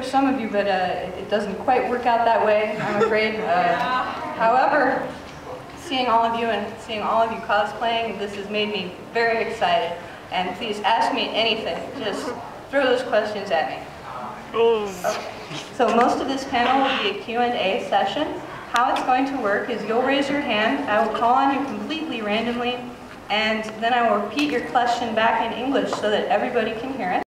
for some of you, but it doesn't quite work out that way, I'm afraid. However, seeing all of you and seeing all of you cosplaying, this has made me very excited. And please ask me anything. Just throw those questions at me. Okay. So most of this panel will be a Q&A session. How it's going to work is you'll raise your hand, I will call on you completely randomly, and then I will repeat your question back in English so that everybody can hear it.